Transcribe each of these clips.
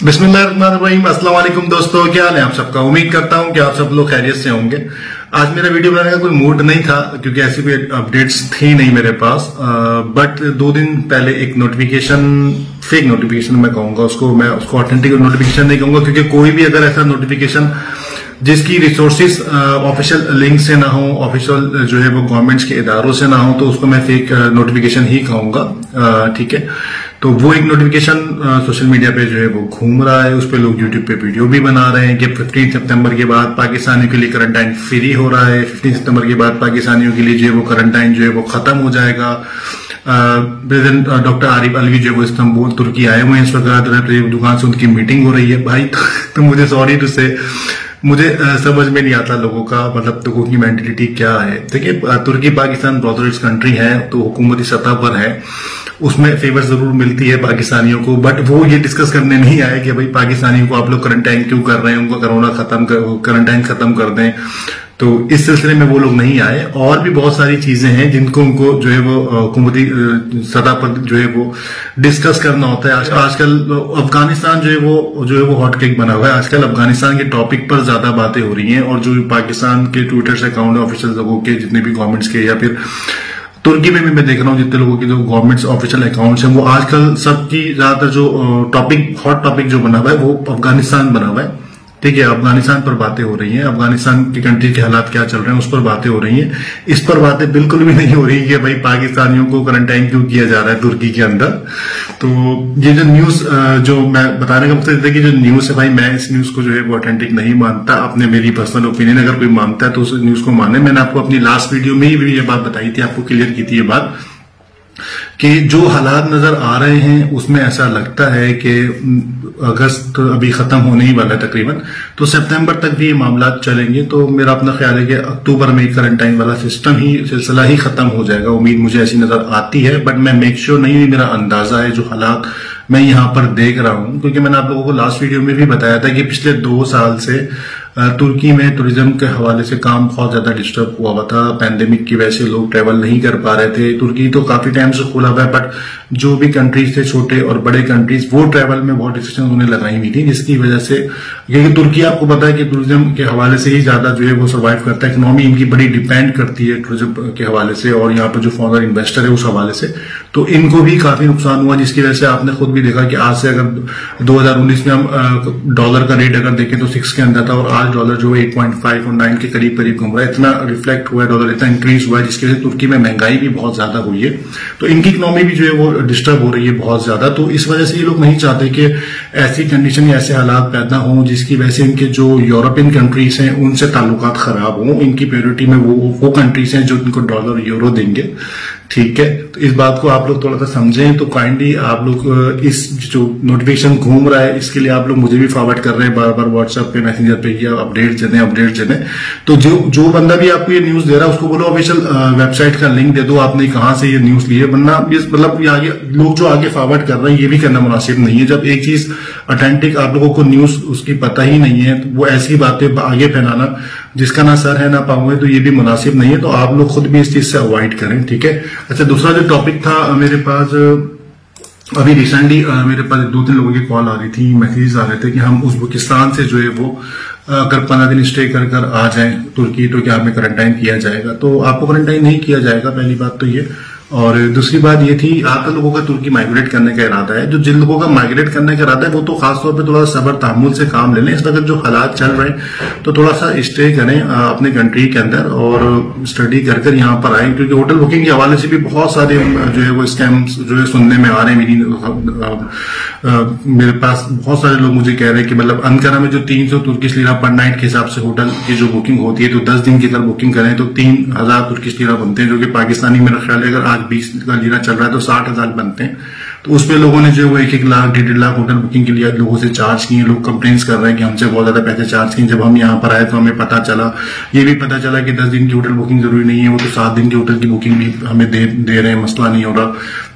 बिस्मिल्लाहिर्रहमानिर्रहीम। अस्सलाम वालेकुम दोस्तों, क्या हाल है आप सबका। उम्मीद करता हूं कि आप सब लोग खैरियत से होंगे। आज मेरा वीडियो बनाने का कोई मूड नहीं था क्योंकि ऐसी कोई अपडेट्स थी नहीं मेरे पास। बट 2 दिन पहले एक नोटिफिकेशन, फेक नोटिफिकेशन मैं कहूंगा उसको, मैं उसको ऑथेंटिक नोटिफिकेशन नहीं कहूंगा क्योंकि कोई भी अगर ऐसा नोटिफिकेशन जिसकी रिसोर्सेज ऑफिशियल लिंक से ना हो, ऑफिशियल जो है वो गवर्नमेंट्स के इदारों से ना हो, तो उसको मैं फेक नोटिफिकेशन ही कहूंगा। ठीक है, तो वो एक नोटिफिकेशन सोशल मीडिया पे जो है वो घूम रहा है। उस पर लोग यूट्यूब पे वीडियो भी बना रहे हैं कि 15 सितंबर के बाद पाकिस्तानियों के लिए क्वारंटाइन फ्री हो रहा है। 15 सितंबर के बाद पाकिस्तानियों के लिए जो है वो क्वारंटाइन जो है वो खत्म हो जाएगा। प्रेसिडेंट डॉक्टर आरिफ अलवी जो है वो इस्तांबुल तुर्की आए हुए हैं इस वक्त, दुकान से उनकी मीटिंग हो रही है। भाई तो मुझे सॉरी टू से, मुझे समझ में नहीं आता लोगों का, मतलब लोगों की मेंटेलिटी क्या है। देखिए, तुर्की पाकिस्तान ब्रदर्स कंट्री है तो हुकूमती सतह पर है, उसमें फेवर जरूर मिलती है पाकिस्तानियों को। बट वो ये डिस्कस करने नहीं आए कि भाई पाकिस्तानियों को आप लोग क्वारंटाइन क्यों कर रहे हैं, उनको क्वारंटाइन खत्म कर दें। तो इस सिलसिले में वो लोग नहीं आए। और भी बहुत सारी चीजें हैं जिनको उनको जो है वो हुकूमती सतह पर जो है वो डिस्कस करना होता है। आजकल अफगानिस्तान जो है वो हॉट केक बना हुआ है। आजकल अफगानिस्तान के टॉपिक पर ज्यादा बातें हो रही हैं। और जो पाकिस्तान के ट्विटर से अकाउंट है ऑफिशियल लोगों के, जितने भी गवर्नमेंट्स के, या फिर तुर्की में भी मैं देख रहा हूँ जितने लोगों की जो गवर्नमेंट्स ऑफिशियल अकाउंट्स हैं, वो आजकल सबकी ज्यादातर जो टॉपिक, हॉट टॉपिक जो बना हुआ है वो अफगानिस्तान बना हुआ है। ठीक है, अफगानिस्तान पर बातें हो रही हैं, अफगानिस्तान की कंट्री के हालात क्या चल रहे हैं उस पर बातें हो रही हैं। इस पर बातें बिल्कुल भी नहीं हो रही कि भाई पाकिस्तानियों को क्वारंटाइन क्यों किया जा रहा है तुर्की के अंदर। तो ये जो न्यूज जो मैं बताने का मकसद है कि जो न्यूज है भाई, मैं इस न्यूज को जो है वो ऑथेंटिक नहीं मानता। अपने मेरी पर्सनल ओपिनियन, अगर कोई मानता है तो उस न्यूज को माने। मैंने आपको अपनी लास्ट वीडियो में ही भी ये बात बताई थी, आपको क्लियर की थी ये बात कि जो हालात नजर आ रहे हैं उसमें ऐसा लगता है कि अगस्त अभी खत्म होने ही वाला है तकरीबन, तो सितंबर तक भी ये मामला चलेंगे। तो मेरा अपना ख्याल है कि अक्टूबर में क्वारंटाइन वाला सिलसिला ही खत्म हो जाएगा। उम्मीद मुझे ऐसी नजर आती है, बट मैं मेक श्योर नहीं हुई। मेरा अंदाजा है जो हालात मैं यहाँ पर देख रहा हूं, क्योंकि मैंने आप लोगों को लास्ट वीडियो में भी बताया था कि पिछले 2 साल से तुर्की में टूरिज्म के हवाले से काम बहुत ज्यादा डिस्टर्ब हुआ था। पैंडेमिक की वजह से लोग ट्रेवल नहीं कर पा रहे थे। तुर्की तो काफी टाइम से खुला हुआ है, बट जो भी कंट्रीज थे, छोटे और बड़े कंट्रीज, वो ट्रेवल में बहुत रिस्ट्रिक्शन उन्हें लगाई हुई थी, जिसकी वजह से, क्योंकि तुर्की आपको पता है कि टूरिज्म के हवाले से ही ज्यादा जो है वो सर्वाइव करता है। इकोनॉमी इनकी बड़ी डिपेंड करती है टूरिज्म के हवाले से, और यहाँ पर जो फॉरेन इन्वेस्टर है उस हवाले से, तो इनको भी काफी नुकसान हुआ। जिसकी वजह से आपने खुद भी देखा कि आज से अगर 2019 में हम डॉलर का रेट अगर देखें तो 6 के अंदर था, और आज डॉलर जो 8.5 और 9 के करीब घूम रहा है। इतना रिफ्लेक्ट हुआ है, डॉलर इतना इंक्रीज हुआ है, जिसकी वजह से तुर्की में महंगाई भी बहुत ज्यादा हुई है। तो इनकी इकोनॉमी भी जो है वो डिस्टर्ब हो रही है बहुत ज्यादा। तो इस वजह से ये लोग नहीं चाहते कि ऐसी कंडीशन या ऐसे हालात पैदा हों जिसकी वजह से इनके जो यूरोपियन कंट्रीज हैं उनसे ताल्लुकात खराब हों। इनकी प्रायोरिटी में वो कंट्रीज हैं जो इनको डॉलर यूरो देंगे। ठीक है, तो इस बात को आप लोग थोड़ा सा समझें। तो काइंडली आप लोग इस जो नोटिफिकेशन घूम रहा है इसके लिए आप लोग मुझे भी फॉरवर्ड कर रहे हैं बार बार व्हाट्सएप पे, मैसेंजर पे, या अपडेट दें। तो जो बंदा भी आपको ये न्यूज दे रहा है उसको बोलो ऑफिशियल वेबसाइट का लिंक दे दो, आपने कहां से ये न्यूज ली है। वरना मतलब ये आगे लोग जो आगे फॉरवर्ड कर रहे हैं ये भी करना मुनासिब नहीं है। जब एक चीज ऑथेंटिक आप लोगों को न्यूज उसकी पता ही नहीं है, तो वो ऐसी बातें आगे फैलाना जिसका ना सर है ना पाँव है, तो ये भी मुनासिब नहीं है। तो आप लोग खुद भी इस चीज से अवॉइड करें। ठीक है, अच्छा, दूसरा जो टॉपिक था मेरे पास, अभी रिसेंटली मेरे पास 2-3 लोगों की कॉल आ रही थी, मैसेज आ रहे थे कि हम उज़्बेकिस्तान से जो है वो अगर 15 दिन स्टे कर आ जाएं तुर्की तो क्या हमें क्वारंटाइन किया जाएगा। तो आपको क्वारंटाइन नहीं किया जाएगा, पहली बात तो ये। और दूसरी बात ये थी, ज्यादातर लोगों का तुर्की माइग्रेट करने का इरादा है। जो जिन लोगों का माइग्रेट करने का इरादा है वो तो खासतौर पे थोड़ा सब्र तहम्मुल से काम ले लें। इस वक्त जो हालात चल रहे हैं तो थोड़ा सा स्टे करें अपने कंट्री के अंदर और स्टडी कर यहाँ पर आए, क्योंकि होटल बुकिंग के हवाले से भी बहुत सारे जो है वो स्कैम्स जो है सुनने में आ रहे हैं। मेरे पास बहुत सारे लोग मुझे कह रहे हैं कि मतलब अंकारा में जो 300 तुर्किश लीरा पर नाइट के हिसाब से होटल की जो बुकिंग होती है, तो 10 दिन की अगर बुकिंग करें तो 3000 तुर्किश लीरा बनते हैं, जो कि पाकिस्तानी मेरा ख्याल है अगर आज 20 का लीरा चल रहा है तो 60,000 बनते हैं। तो उस पे लोगों ने जो वो 1-1 लाख 1.5 लाख होटल बुकिंग के लिए लोगों से चार्ज किए। लोग कंप्लेंट्स कर रहे हैं कि हमसे बहुत ज्यादा पैसे चार्ज किए। जब हम यहाँ पर आए तो हमें पता चला, ये भी पता चला कि 10 दिन की होटल बुकिंग जरूरी नहीं है, वो तो 7 दिन की होटल की बुकिंग भी हमें दे रहे हैं, मसला नहीं हो रहा।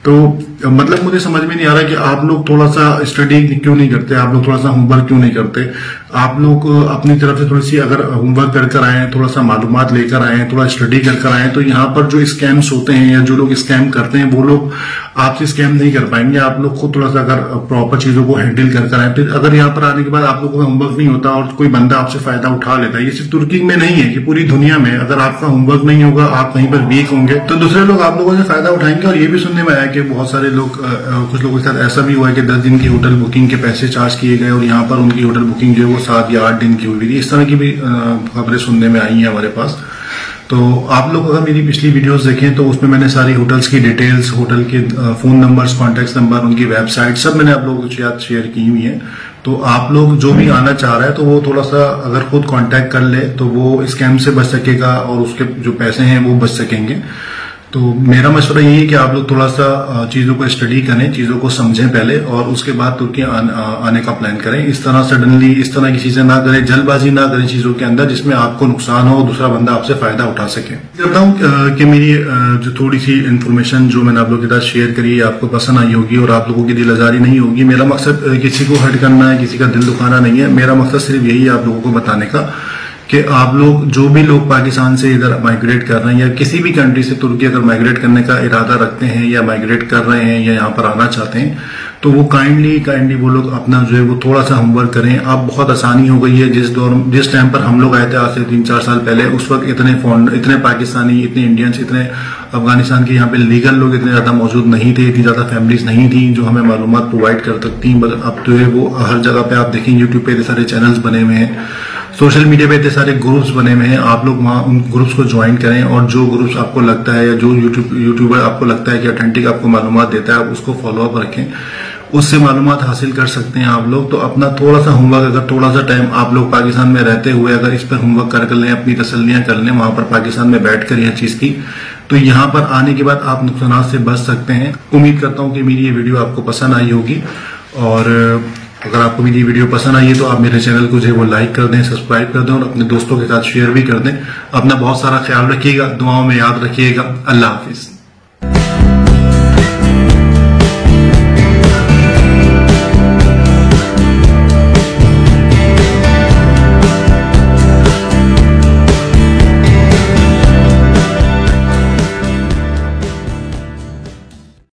तो मतलब मुझे समझ में नहीं आ रहा कि आप लोग थोड़ा सा स्टडी क्यों नहीं करते, आप लोग थोड़ा सा होमवर्क क्यों नहीं करते। आप लोग अपनी तरफ से थोड़ी सी अगर होमवर्क कर आए, थोड़ा सा मालूमात लेकर आए, थोड़ा स्टडी कर आए, तो यहाँ पर जो स्कैम्स होते हैं या जो लोग स्कैम करते हैं वो लोग आपसे स्कैम नहीं कर पाएंगे। आप लोग खुद थोड़ा सा अगर प्रॉपर चीजों को हैंडल कर आए, फिर अगर यहाँ पर आने के बाद आप लोगों का होमवर्क नहीं होता और कोई बंदा आपसे फायदा उठा लेता है, ये सिर्फ तुर्की में नहीं है कि पूरी दुनिया में अगर आपका होमवर्क नहीं होगा, आप कहीं पर वीक होंगे, तो दूसरे लोग आप लोगों से फायदा उठाएंगे। और ये भी सुनने में आया कि बहुत सारे लोग, कुछ लोगों के साथ ऐसा भी हुआ है कि 10 दिन की होटल बुकिंग के पैसे चार्ज किए गए और यहाँ पर उनकी होटल बुकिंग जो है वो 7 या 8 दिन की हुई थी। इस तरह की भी खबरें सुनने में आई हैं हमारे पास। तो आप लोग अगर मेरी पिछली वीडियोस देखें तो उसमें मैंने सारी होटल्स की डिटेल्स, होटल के फोन नंबर्स, कॉन्टेक्ट नंबर, उनकी वेबसाइट सब मैंने आप लोगों के साथ शेयर की हुई है। तो आप लोग जो भी आना चाह रहा है तो वो थोड़ा सा अगर खुद कांटेक्ट कर ले तो वो स्कैम से बच सकेगा और उसके जो पैसे हैं वो बच सकेंगे। तो मेरा मशवरा यही है कि आप लोग थोड़ा सा चीजों को स्टडी करें, चीजों को समझें पहले और उसके बाद तुर्की आने का प्लान करें। इस तरह सडनली इस तरह की चीजें ना करें, जल्दबाजी ना करें चीजों के अंदर जिसमें आपको नुकसान हो, दूसरा बंदा आपसे फायदा उठा सके। करता हूँ कि मेरी जो थोड़ी सी इन्फॉर्मेशन जो मैंने आप लोगों के साथ शेयर करी आपको पसंद आई होगी और आप लोगों की दिल आजारी नहीं होगी। मेरा मकसद किसी को हर्ट करना है, किसी का दिल दुखाना नहीं है। मेरा मकसद सिर्फ यही है आप लोगों को बताने का कि आप लोग, जो भी लोग पाकिस्तान से इधर माइग्रेट कर रहे हैं या किसी भी कंट्री से तुर्की अगर माइग्रेट करने का इरादा रखते हैं या माइग्रेट कर रहे हैं या यहाँ पर आना चाहते हैं, तो वो काइंडली वो लोग अपना जो है वो थोड़ा सा होमवर्क करें। अब बहुत आसानी हो गई है। जिस टाइम पर हम लोग आए थे आज से 3-4 साल पहले, उस वक्त इतने पाकिस्तानी, इतने इंडियंस, इतने अफगानिस्तान के यहाँ पे लीगल लोग इतने ज्यादा मौजूद नहीं थे, इतनी ज्यादा फैमिलीज नहीं थी जो हमें मालूमात प्रोवाइड कर सकती। अब जो है वो हर जगह पे आप देखें, यूट्यूब पे इतने सारे चैनल्स बने हुए हैं, सोशल मीडिया पे इतने सारे ग्रुप्स बने हुए हैं। आप लोग वहां उन ग्रुप्स को ज्वाइन करें और जो ग्रुप्स आपको लगता है या जो यूट्यूबर आपको लगता है कि ऑथेंटिक आपको मालूमात देता है, आप उसको फॉलो अप रखें, उससे मालूमात हासिल कर सकते हैं आप लोग। तो अपना थोड़ा सा होमवर्क, अगर थोड़ा सा टाइम आप लोग पाकिस्तान में रहते हुए अगर इस पर होमवर्क कर लें, अपनी तसल्लियां कर लें वहां पर पाकिस्तान में बैठकर यह चीज की, तो यहाँ पर आने के बाद आप नुकसान से बच सकते हैं। उम्मीद करता हूँ कि मेरी ये वीडियो आपको पसंद आई होगी और अगर आपको मेरी वीडियो पसंद आई है तो आप मेरे चैनल को जो है वो लाइक कर दें, सब्सक्राइब कर दें और अपने दोस्तों के साथ शेयर भी कर दें। अपना बहुत सारा ख्याल रखिएगा, दुआओं में याद रखिएगा। अल्लाह हाफिज।